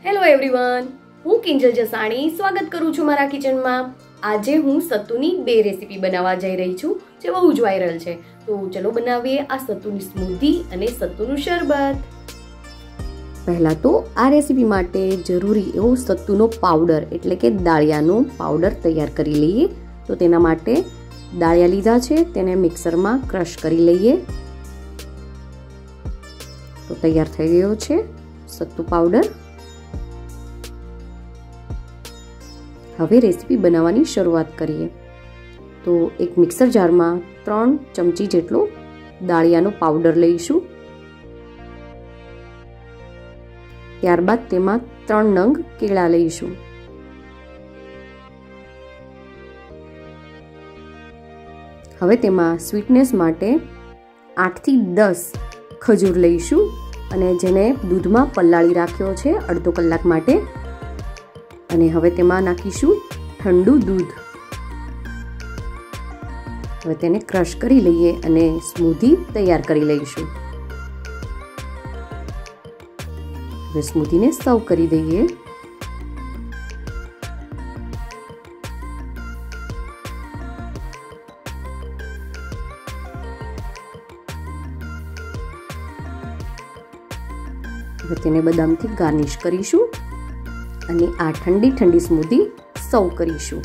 Hello everyone, હું કિંજલ જસાણી સ્વાગત કરું છું મારા કિચનમાં। આજે હું સત્તુની બે રેસીપી બનાવવા જઈ રહી છું જે બહુ જ વાયરલ છે। તો ચલો બનાવીએ આ સત્તુની સ્મૂધી અને સત્તુનું શરબત। પહેલા તો આ રેસીપી માટે જરૂરી એવો સત્તુનો પાવડર એટલે કે દાળિયાનો પાવડર તૈયાર કરી લઈએ। તો તેના માટે દાળિયા લીધા છે, તેને મિક્સરમાં ક્રશ કરી લઈએ। તો તૈયાર થઈ ગયો છે સત્તુ પાવડર। હવે રેસીપી બનાવવાની શરૂઆત કરીએ। તો એક મિક્સર જારમાં 3 ચમચી જેટલો દાળિયાનો પાવડર લઈશું। ત્યારબાદ તેમાં 3 નંગ કેળા લઈશું। હવે તેમાં સ્વીટનેસ માટે 8 થી 10 ખજૂર લઈશું અને જેને દૂધમાં પલાળી રાખ્યો છે અડધો કલાક માટે। અને હવે તેમાં નાખીશું ઠંડુ દૂધ। હવે તેને ક્રશ કરી લઈએ અને સ્મૂધી તૈયાર કરી લઈશું। હવે સ્મૂધીને સર્વ કરી દઈએ। હવે તેને બદામથી ગાર્નિશ કરીશું અને આ ઠંડી સ્મૂધી સર્વ કરીશું।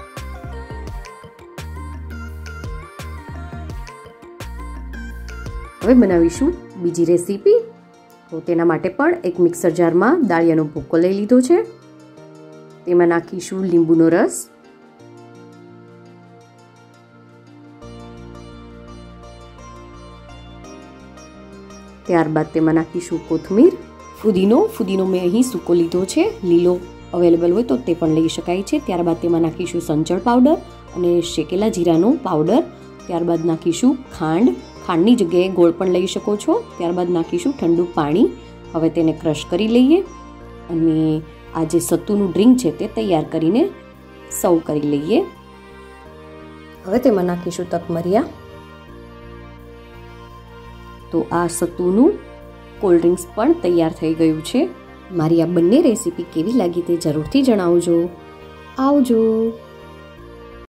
હવે બનાવીશું બીજી રેસીપી। તો તેના માટે પણ એક મિક્સર જારમાં દાળિયાનો ભૂકો લઈ લીધો છે। તેમાં નાખીશું લીંબુનો રસ, ત્યારબાદ તેમાં નાખીશું કોથમીર, ફુદીનો મેં અહીં સૂકો લીધો છે, લીલો અવેલેબલ હોય તો તે પણ લઈ શકાય છે। ત્યારબાદ તેમાં નાખીશું સંચળ પાવડર અને શેકેલા જીરાનો પાવડર। ત્યારબાદ નાખીશું ખાંડની જગ્યાએ ગોળ પણ લઈ શકો છો। ત્યારબાદ નાખીશું ઠંડુ પાણી। હવે તેને ક્રશ કરી લઈએ અને આ જે સત્તુનું ડ્રિંક છે તે તૈયાર કરીને સર્વ કરી લઈએ। હવે તેમાં નાખીશું તકમરિયા। તો આ સત્તુનું કોલ્ડ ડ્રિંક્સ પણ તૈયાર થઈ ગયું છે। મારી આ બંને રેસીપી કેવી લાગી તે જરૂરથી જણાવજો। આવજો।